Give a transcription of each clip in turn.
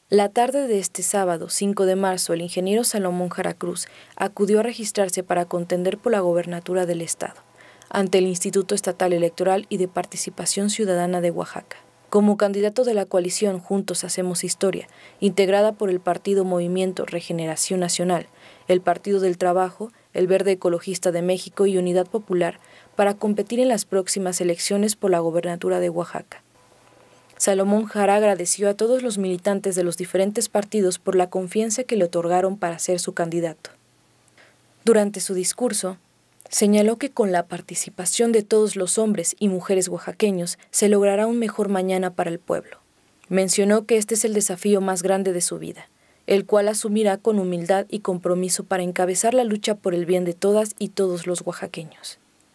La tarde de este sábado, 5 de marzo, el ingeniero Salomón Jara Cruz acudió a registrarse para contender por la gobernatura del Estado, ante el Instituto Estatal Electoral y de Participación Ciudadana de Oaxaca. Como candidato de la coalición Juntos Hacemos Historia, integrada por el Partido Movimiento Regeneración Nacional, el Partido del Trabajo, el Verde Ecologista de México y Unidad Popular, para competir en las próximas elecciones por la gobernatura de Oaxaca. Salomón Jara agradeció a todos los militantes de los diferentes partidos por la confianza que le otorgaron para ser su candidato. Durante su discurso, señaló que con la participación de todos los hombres y mujeres oaxaqueños se logrará un mejor mañana para el pueblo. Mencionó que este es el desafío más grande de su vida, el cual asumirá con humildad y compromiso para encabezar la lucha por el bien de todas y todos los oaxaqueños.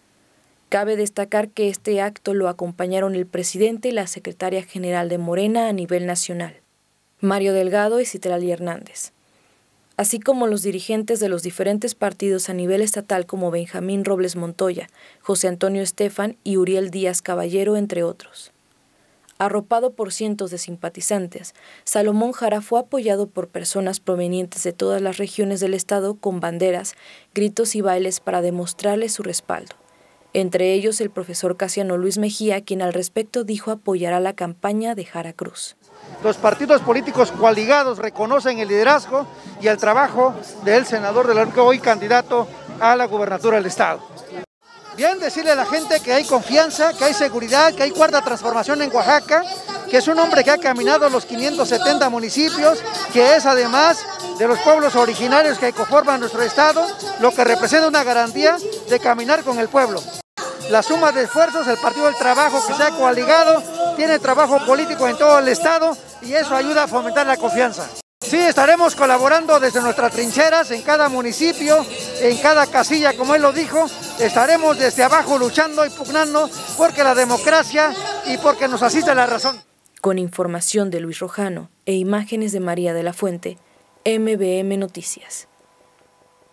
Cabe destacar que este acto lo acompañaron el presidente y la secretaria general de Morena a nivel nacional, Mario Delgado y Citlali Hernández, así como los dirigentes de los diferentes partidos a nivel estatal como Benjamín Robles Montoya, José Antonio Estefan y Uriel Díaz Caballero, entre otros. Arropado por cientos de simpatizantes, Salomón Jara fue apoyado por personas provenientes de todas las regiones del estado con banderas, gritos y bailes para demostrarle su respaldo. Entre ellos el profesor Casiano Luis Mejía, quien al respecto dijo apoyará la campaña de Jara Cruz. Los partidos políticos coaligados reconocen el liderazgo y el trabajo del senador de la República, hoy candidato a la gubernatura del estado. Bien, decirle a la gente que hay confianza, que hay seguridad, que hay cuarta transformación en Oaxaca, que es un hombre que ha caminado los 570 municipios, que es además de los pueblos originarios que conforman nuestro estado, lo que representa una garantía de caminar con el pueblo. La suma de esfuerzos, el Partido del Trabajo que se ha coaligado, tiene trabajo político en todo el estado y eso ayuda a fomentar la confianza. Sí, estaremos colaborando desde nuestras trincheras, en cada municipio, en cada casilla, como él lo dijo, estaremos desde abajo luchando y pugnando porque la democracia y porque nos asiste la razón. Con información de Luis Rojano e imágenes de María de la Fuente, MBM Noticias.